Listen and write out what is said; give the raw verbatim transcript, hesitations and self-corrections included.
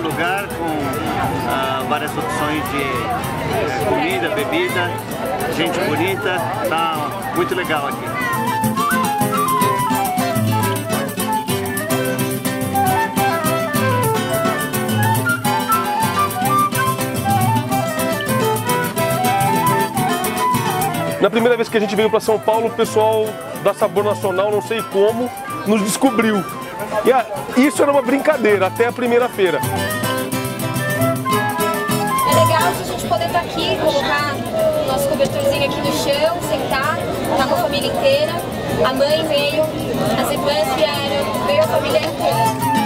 lugar com ah, várias opções de eh, comida, bebida, gente bonita, tá muito legal aqui. Na primeira vez que a gente veio para São Paulo, o pessoal da Sabor Nacional, não sei como, nos descobriu. E a, isso era uma brincadeira, até a primeira feira. É legal a gente poder estar aqui, colocar o nosso cobertorzinho aqui no chão, sentar, estar com a família inteira. A mãe veio, as irmãs vieram, veio a família inteira.